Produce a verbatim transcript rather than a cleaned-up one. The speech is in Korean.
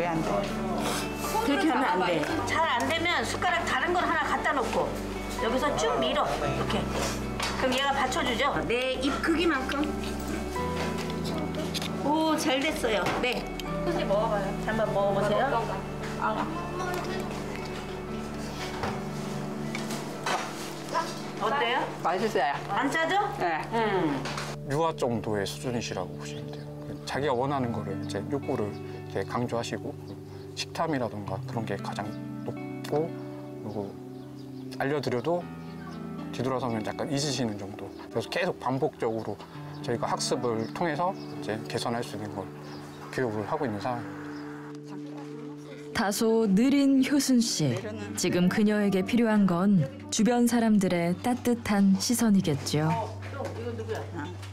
안 돼. 그렇게 하면 안 돼. 잘 안 되면 숟가락 다른 걸 하나 갖다 놓고 여기서 쭉 밀어. 이렇게. 그럼 얘가 받쳐주죠? 내 입 크기만큼. 오, 잘 됐어요. 네. 선생님 먹어봐요. 한번 먹어보세요. 아. 어때요? 맛있어요. 안 짜죠? 네. 음. 유아 정도의 수준이시라고 보시면 돼요. 자기가 원하는 거를 이제 욕구를 이렇게 강조하시고 식탐이라던가 그런 게 가장 높고 그리고 알려드려도 뒤돌아서면 약간 잊으시는 정도. 그래서 계속 반복적으로 저희가 학습을 통해서 이제 개선할 수 있는 걸 교육을 하고 있는 상황입니다. 다소 느린 효순 씨. 지금 그녀에게 필요한 건 주변 사람들의 따뜻한 시선이겠죠. 또 이거 누구야?